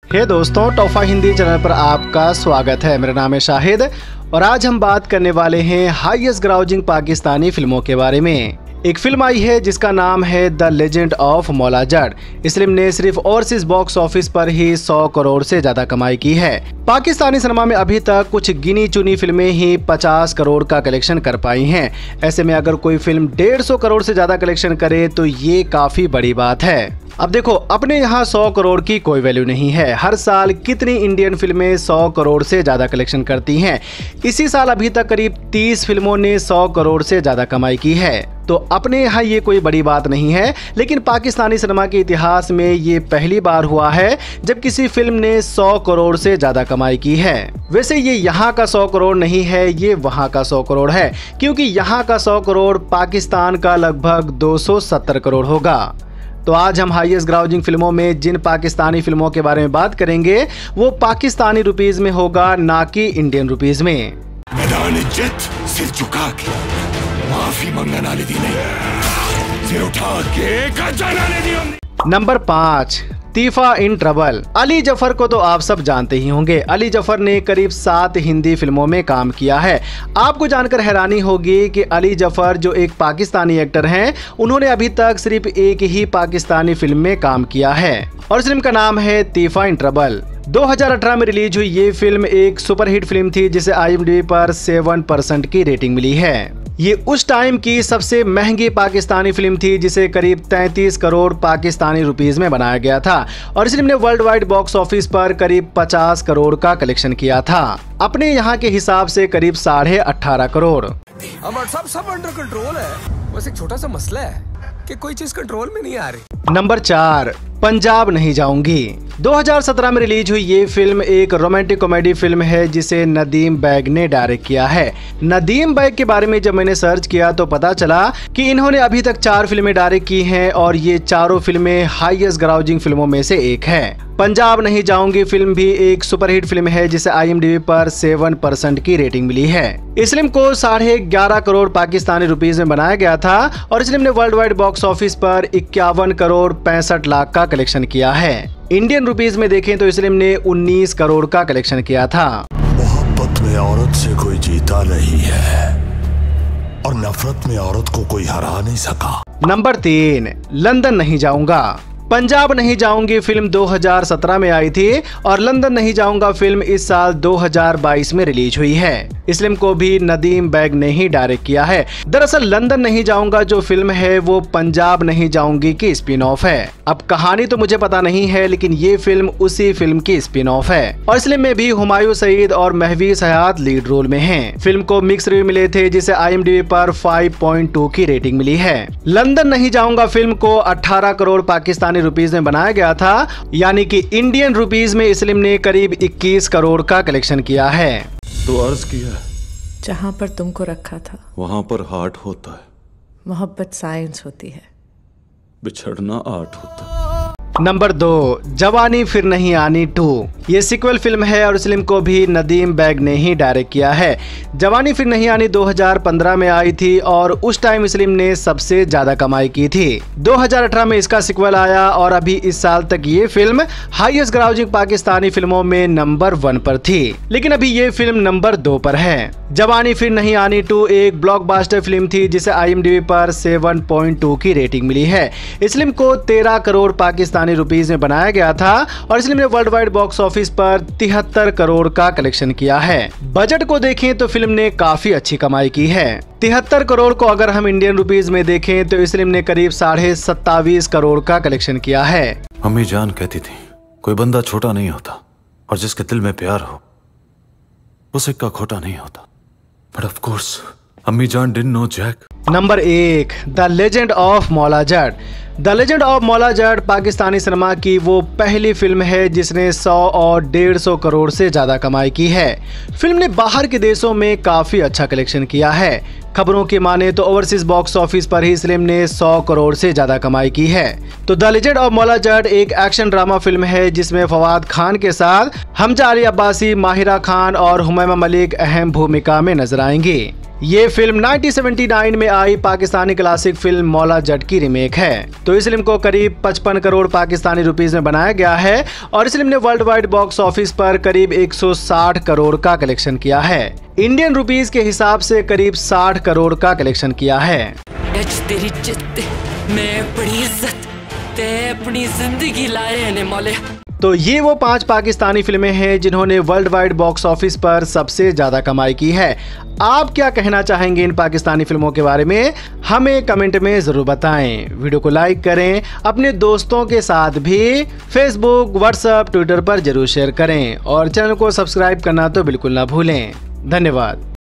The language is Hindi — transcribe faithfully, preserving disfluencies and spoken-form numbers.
हे दोस्तों, टॉफा हिंदी चैनल पर आपका स्वागत है। मेरा नाम है शाहिद और आज हम बात करने वाले हैं हाईएस्ट ग्राउजिंग पाकिस्तानी फिल्मों के बारे में। एक फिल्म आई है जिसका नाम है द लेजेंड ऑफ मौला जट। इस फिल्म ने सिर्फ ओवरसीज बॉक्स ऑफिस पर ही सौ करोड़ से ज्यादा कमाई की है। पाकिस्तानी सिनेमा में अभी तक कुछ गिनी चुनी फिल्में ही पचास करोड़ का कलेक्शन कर पाई हैं। ऐसे में अगर कोई फिल्म डेढ़ सौ करोड़ से ज्यादा कलेक्शन करे तो ये काफी बड़ी बात है। अब देखो, अपने यहाँ सौ करोड़ की कोई वैल्यू नहीं है। हर साल कितनी इंडियन फिल्में सौ करोड़ से ज्यादा कलेक्शन करती हैं। इसी साल अभी तक करीब तीस फिल्मों ने सौ करोड़ से ज्यादा कमाई की है। तो अपने यहाँ ये कोई बड़ी बात नहीं है, लेकिन पाकिस्तानी सिनेमा के इतिहास में ये पहली बार हुआ है जब किसी फिल्म ने सौ करोड़ से ज्यादा कमाई की है। वैसे ये यहाँ का सौ करोड़ नहीं है, ये वहाँ का सौ करोड़ है, क्योंकि यहाँ का सौ करोड़ पाकिस्तान का लगभग दो सौ सत्तर करोड़ होगा। तो आज हम हाईएस्ट ग्राउजिंग फिल्मों में जिन पाकिस्तानी फिल्मों के बारे में बात करेंगे वो पाकिस्तानी रुपीस में होगा, ना कि इंडियन रुपीस में। मैदान इज्जत सिर झुका के माफी मंगना दी नहीं, सिर उठा के जाना दी। नंबर पाँच, तीफा इन ट्रबल। अली जफर को तो आप सब जानते ही होंगे। अली जफर ने करीब सात हिंदी फिल्मों में काम किया है। आपको जानकर हैरानी होगी कि अली जफर जो एक पाकिस्तानी एक्टर हैं, उन्होंने अभी तक सिर्फ एक ही पाकिस्तानी फिल्म में काम किया है और इस फिल्म का नाम है तीफा इन ट्रबल। दो हज़ार अठारह में रिलीज हुई ये फिल्म एक सुपरहिट फिल्म थी जिसे आई एम डी बी पर सात परसेंट की रेटिंग मिली है। ये उस टाइम की सबसे महंगी पाकिस्तानी फिल्म थी जिसे करीब तैंतीस करोड़ पाकिस्तानी रुपीस में बनाया गया था और इस फिल्म ने वर्ल्ड वाइड बॉक्स ऑफिस पर करीब पचास करोड़ का कलेक्शन किया था। अपने यहाँ के हिसाब से करीब साढ़े अठारह करोड़। अब सब सब अंडर कंट्रोल है, बस एक छोटा सा मसला है कि कोई चीज कंट्रोल में नहीं आ रही। नंबर चार, पंजाब नहीं जाऊंगी। दो हज़ार सत्रह में रिलीज हुई ये फिल्म एक रोमांटिक कॉमेडी फिल्म है जिसे नदीम बैग ने डायरेक्ट किया है। नदीम बैग के बारे में जब मैंने सर्च किया तो पता चला कि इन्होंने अभी तक चार फिल्में डायरेक्ट की हैं और ये चारों फिल्में हाईएस्ट ग्राउजिंग फिल्मों में से एक है। पंजाब नहीं जाऊंगी फिल्म भी एक सुपरहिट फिल्म है जिसे आई एम डी बी पर सात परसेंट की रेटिंग मिली है। इस फिल्म को साढ़े ग्यारह करोड़ पाकिस्तानी रुपीस में बनाया गया था और इस फिल्म ने वर्ल्ड वाइड बॉक्स ऑफिस पर इक्यावन करोड़ पैंसठ लाख का कलेक्शन किया है। इंडियन रुपीस में देखें तो इस फिल्म ने उन्नीस करोड़ का कलेक्शन किया था। मोहब्बत में औरत से कोई जीता नहीं है और नफरत में औरत को कोई हरा नहीं सका। नंबर तीन, लंदन नहीं जाऊंगा। पंजाब नहीं जाऊंगी फिल्म दो हज़ार सत्रह में आई थी और लंदन नहीं जाऊंगा फिल्म इस साल दो हज़ार बाईस में रिलीज हुई है। इस फिल्म को भी नदीम बैग ने ही डायरेक्ट किया है। दरअसल लंदन नहीं जाऊंगा जो फिल्म है वो पंजाब नहीं जाऊंगी की स्पिन ऑफ है। अब कहानी तो मुझे पता नहीं है, लेकिन ये फिल्म उसी फिल्म की स्पिन ऑफ है और इस फिल्म में भी हुमायूं सईद और महवीज हयात लीड रोल में हैं। फिल्म को मिक्स रिव्यू मिले थे जिसे आई एम डी बी पर पाँच पॉइंट दो की रेटिंग मिली है। लंदन नहीं जाऊंगा फिल्म को अठारह करोड़ पाकिस्तानी रुपीस में बनाया गया था, यानी कि इंडियन रुपीस में इस फिल्म ने करीब इक्कीस करोड़ का कलेक्शन किया है। तो अर्ज किया, जहाँ पर तुमको रखा था वहाँ पर हार्ट होता है, मोहब्बत साइंस होती है, बिछड़ना आर्ट होता है। नंबर दो, जवानी फिर नहीं आनी टू। ये सीक्वल फिल्म है और इस फिल्म को भी नदीम बैग ने ही डायरेक्ट किया है। जवानी फिर नहीं आनी दो हज़ार पंद्रह में आई थी और उस टाइम इस फिल्म ने सबसे ज्यादा कमाई की थी। दो हज़ार अठारह में इसका सीक्वल आया और अभी इस साल तक ये फिल्म हाईएस्ट ग्राउजिंग पाकिस्तानी फिल्मों में नंबर वन पर थी, लेकिन अभी ये फिल्म नंबर दो पर है। जवानी फिर नहीं आनी टू एक ब्लॉकबस्टर फिल्म थी जिसे आई एम डी बी पर सात पॉइंट दो की रेटिंग मिली है। इस फिल्म को तेरह करोड़ पाकिस्तानी रुपीस में बनाया गया था और इस फिल्म ने वर्ल्ड वाइड बॉक्स ऑफिस पर तिहत्तर करोड़ का कलेक्शन किया है। बजट को देखें तो फिल्म ने काफी अच्छी कमाई की है। तिहत्तर करोड़ को अगर हम इंडियन रुपीस में देखें तो इस फिल्म ने करीब साढ़े सत्तावीस करोड़ का कलेक्शन किया है। अम्मी जान कहती थी कोई बंदा छोटा नहीं होता और जिसके दिल में प्यार हो वो सिक्का खोटा नहीं होता। बट ऑफ कोर्स अम्मी जान डिडंट नो जैक। नंबर एक, the legend of Maula Jatt. The legend of Maula Jatt Pakistani cinema की वो पहली फिल्म है जिसने सौ और डेढ़ सौ करोड़ से ज्यादा कमाई की है। फिल्म ने बाहर के देशों में काफी अच्छा कलेक्शन किया है। खबरों की माने तो ओवरसीज बॉक्स ऑफिस पर ही इस फिल्म ने सौ करोड़ से ज्यादा कमाई की है। तो द लेजेंड ऑफ मौला जट एक एक्शन ड्रामा फिल्म है जिसमें फवाद खान के साथ हमजा अली अब्बासी, माहिरा खान और हुमैमा मलिक अहम भूमिका में नजर आएंगी। ये फिल्म उन्नीस सौ उन्यासी में आई पाकिस्तानी क्लासिक फिल्म मौला जट की रीमेक है। तो इस फिल्म को करीब पचपन करोड़ पाकिस्तानी रुपीस में बनाया गया है और इस फिल्म ने वर्ल्ड वाइड बॉक्स ऑफिस पर करीब एक सौ साठ करोड़ का कलेक्शन किया है। इंडियन रुपीस के हिसाब से करीब साठ करोड़ का कलेक्शन किया है। तेरी जिद्द में बड़ी इज्जत ते अपनी जिंदगी लाए ने मौले। तो ये वो पांच पाकिस्तानी फिल्में हैं जिन्होंने वर्ल्ड वाइड बॉक्स ऑफिस पर सबसे ज्यादा कमाई की है। आप क्या कहना चाहेंगे इन पाकिस्तानी फिल्मों के बारे में, हमें कमेंट में जरूर बताएं। वीडियो को लाइक करें, अपने दोस्तों के साथ भी फेसबुक, व्हाट्सएप, ट्विटर पर जरूर शेयर करें और चैनल को सब्सक्राइब करना तो बिल्कुल ना भूलें। धन्यवाद।